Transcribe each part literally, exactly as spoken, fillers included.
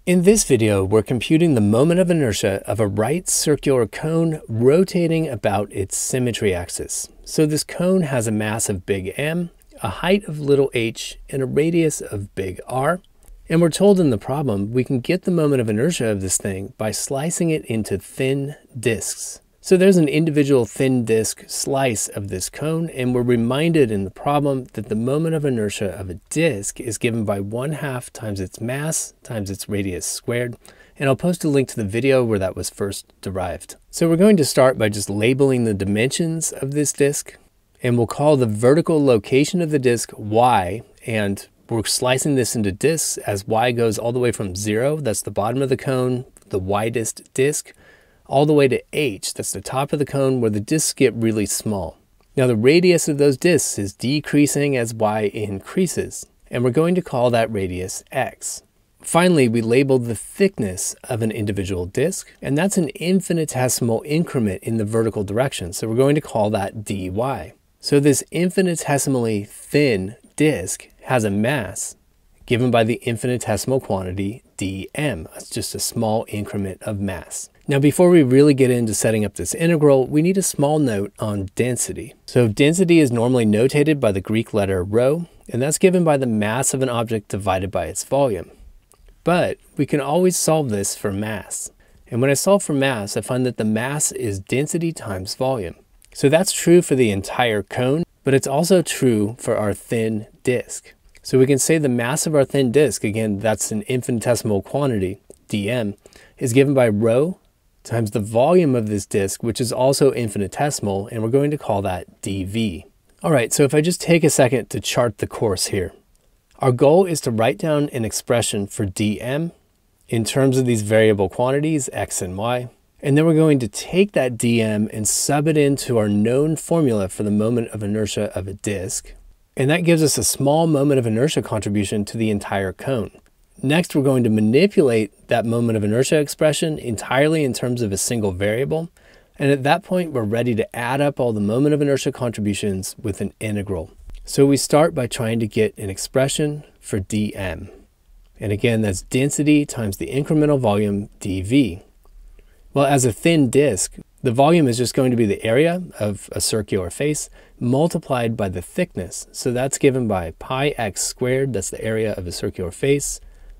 In this video, we're computing the moment of inertia of a right circular cone rotating about its symmetry axis. So this cone has a mass of big M, a height of little h, and a radius of big R. And we're told in the problem we can get the moment of inertia of this thing by slicing it into thin disks. So there's an individual thin disk slice of this cone, and we're reminded in the problem that the moment of inertia of a disk is given by one half times its mass times its radius squared. And I'll post a link to the video where that was first derived. So we're going to start by just labeling the dimensions of this disk, and we'll call the vertical location of the disk y, and we're slicing this into disks as y goes all the way from zero, that's the bottom of the cone, the widest disk, all the way to h, that's the top of the cone where the disks get really small. Now the radius of those disks is decreasing as y increases, and we're going to call that radius x. Finally, we labeled the thickness of an individual disk, and that's an infinitesimal increment in the vertical direction, so we're going to call that dy. So this infinitesimally thin disk has a mass given by the infinitesimal quantity dm. That's just a small increment of mass. Now before we really get into setting up this integral, we need a small note on density. So density is normally notated by the Greek letter rho, and that's given by the mass of an object divided by its volume. But we can always solve this for mass. And when I solve for mass, I find that the mass is density times volume. So that's true for the entire cone, but it's also true for our thin disk. So we can say the mass of our thin disk, again, that's an infinitesimal quantity, dm, is given by rho times the volume of this disk, which is also infinitesimal, and we're going to call that dv. All right, so if I just take a second to chart the course here. Our goal is to write down an expression for dm in terms of these variable quantities, x and y, and then we're going to take that dm and sub it into our known formula for the moment of inertia of a disk, and that gives us a small moment of inertia contribution to the entire cone. Next, we're going to manipulate that moment of inertia expression entirely in terms of a single variable. And at that point, we're ready to add up all the moment of inertia contributions with an integral. So we start by trying to get an expression for dm. And again, that's density times the incremental volume dv. Well, as a thin disk, the volume is just going to be the area of a circular face multiplied by the thickness. So that's given by pi x squared, that's the area of a circular face,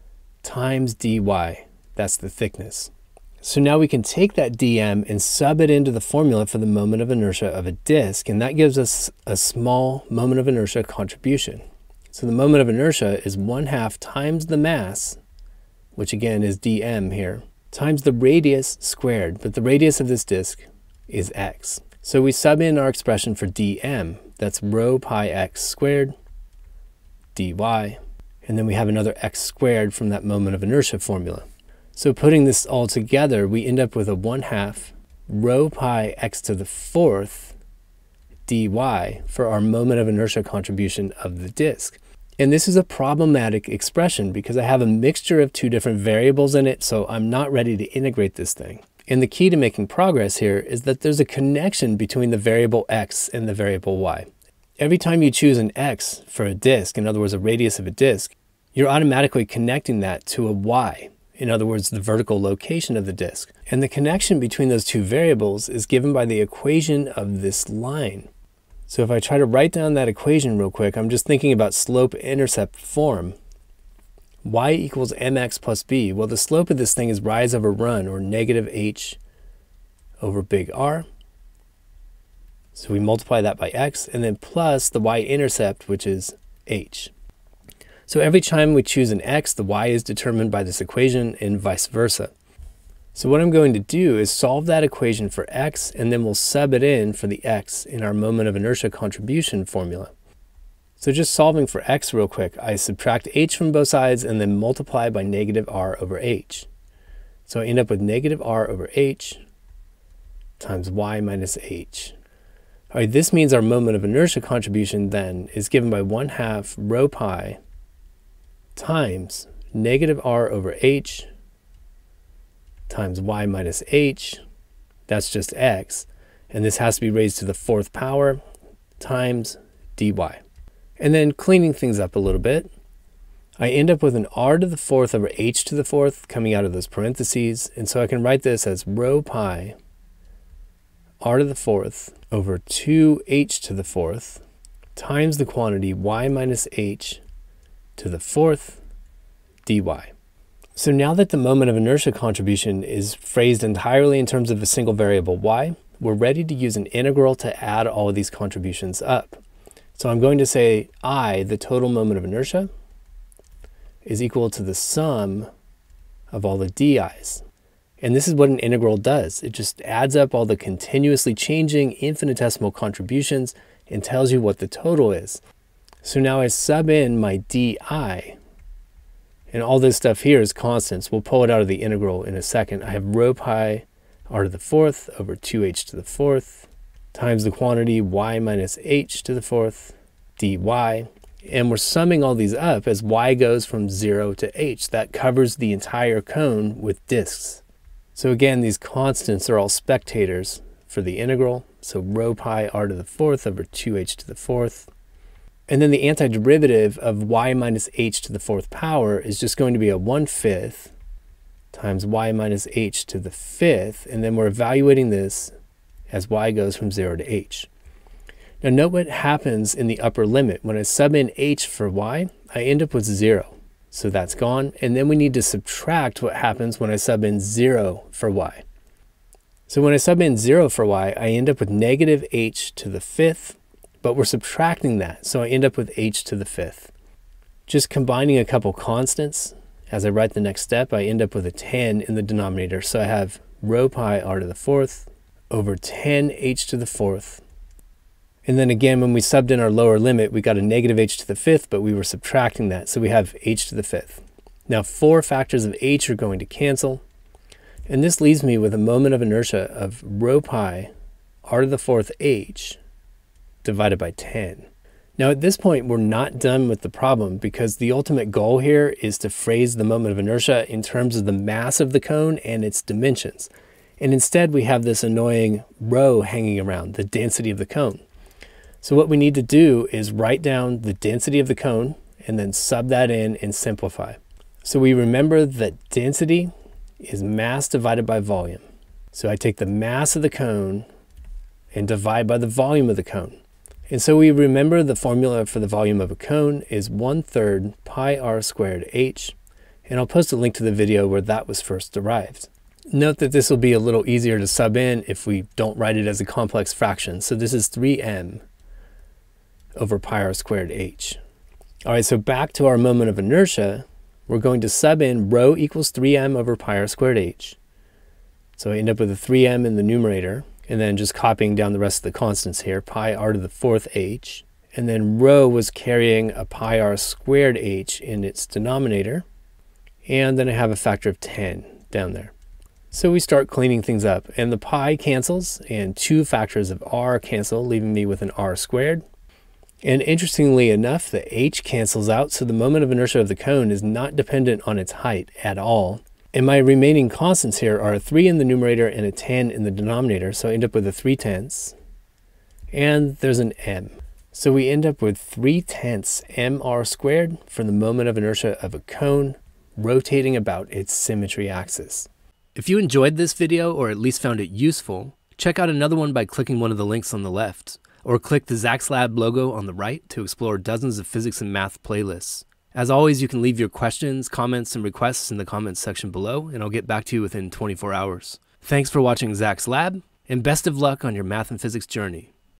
times dy, that's the thickness. So now we can take that dm and sub it into the formula for the moment of inertia of a disk, and that gives us a small moment of inertia contribution. So the moment of inertia is one half times the mass, which again is dm here, times the radius squared, but the radius of this disk is x. So we sub in our expression for dm, that's rho pi x squared dy, and then we have another x squared from that moment of inertia formula. So putting this all together, we end up with a one half rho pi x to the fourth dy for our moment of inertia contribution of the disk. And this is a problematic expression because I have a mixture of two different variables in it, so I'm not ready to integrate this thing. And the key to making progress here is that there's a connection between the variable x and the variable y. Every time you choose an x for a disk, in other words, a radius of a disk, you're automatically connecting that to a y, in other words, the vertical location of the disk. And the connection between those two variables is given by the equation of this line. So if I try to write down that equation real quick, I'm just thinking about slope-intercept form. Y equals mx plus b. Well, the slope of this thing is rise over run, or negative h over big R. So we multiply that by x, and then plus the y-intercept, which is h. So every time we choose an x, the y is determined by this equation, and vice versa. So what I'm going to do is solve that equation for x, and then we'll sub it in for the x in our moment of inertia contribution formula. So just solving for x real quick, I subtract h from both sides and then multiply by negative r over h. So I end up with negative r over h times y minus h. All right, this means our moment of inertia contribution then is given by one half rho pi times negative r over h times y minus h, that's just x, and this has to be raised to the fourth power, times dy. And then cleaning things up a little bit, I end up with an r to the fourth over h to the fourth coming out of those parentheses. And so I can write this as rho pi r to the fourth over two h to the fourth times the quantity y minus h to the fourth dy. So now that the moment of inertia contribution is phrased entirely in terms of a single variable y, we're ready to use an integral to add all of these contributions up. So I'm going to say I, the total moment of inertia, is equal to the sum of all the di's. And this is what an integral does. It just adds up all the continuously changing infinitesimal contributions and tells you what the total is. So now I sub in my di, and all this stuff here is constants. We'll pull it out of the integral in a second. I have rho pi r to the fourth over two h to the fourth times the quantity y minus h to the fourth dy. And we're summing all these up as y goes from zero to h. That covers the entire cone with disks. So again, these constants are all spectators for the integral. So rho pi r to the fourth over two h to the fourth. And then the antiderivative of y minus h to the fourth power is just going to be a one fifth times y minus h to the fifth. And then we're evaluating this as y goes from zero to h. Now note what happens in the upper limit. When I sub in h for y, I end up with zero. So that's gone. And then we need to subtract what happens when I sub in zero for y. So when I sub in zero for y, I end up with negative h to the fifth, but we're subtracting that. So I end up with h to the fifth. Just combining a couple constants, as I write the next step, I end up with a ten in the denominator. So I have rho pi r to the fourth over ten h to the fourth. And then again, when we subbed in our lower limit, we got a negative h to the fifth, but we were subtracting that. So we have h to the fifth. Now four factors of h are going to cancel. And this leaves me with a moment of inertia of rho pi r to the fourth h divided by ten. Now at this point, we're not done with the problem because the ultimate goal here is to phrase the moment of inertia in terms of the mass of the cone and its dimensions. And instead we have this annoying rho hanging around, the density of the cone. So what we need to do is write down the density of the cone and then sub that in and simplify. So we remember that density is mass divided by volume. So I take the mass of the cone and divide by the volume of the cone. And so we remember the formula for the volume of a cone is one third pi r squared h. And I'll post a link to the video where that was first derived. Note that this will be a little easier to sub in if we don't write it as a complex fraction. So this is three m over pi r squared h. All right, so back to our moment of inertia, we're going to sub in rho equals three m over pi r squared h. So I end up with a three m in the numerator, and then just copying down the rest of the constants here, pi r to the fourth h. And then rho was carrying a pi r squared h in its denominator. And then I have a factor of ten down there. So we start cleaning things up, and the pi cancels, and two factors of r cancel, leaving me with an r squared. And interestingly enough, the h cancels out, so the moment of inertia of the cone is not dependent on its height at all. And my remaining constants here are a three in the numerator and a ten in the denominator, so I end up with a three tenths. And there's an m. So we end up with three tenths mr squared for the moment of inertia of a cone rotating about its symmetry axis. If you enjoyed this video, or at least found it useful, check out another one by clicking one of the links on the left. Or click the Zach's Lab logo on the right to explore dozens of physics and math playlists. As always, you can leave your questions, comments, and requests in the comments section below, and I'll get back to you within twenty-four hours. Thanks for watching Zach's Lab, and best of luck on your math and physics journey.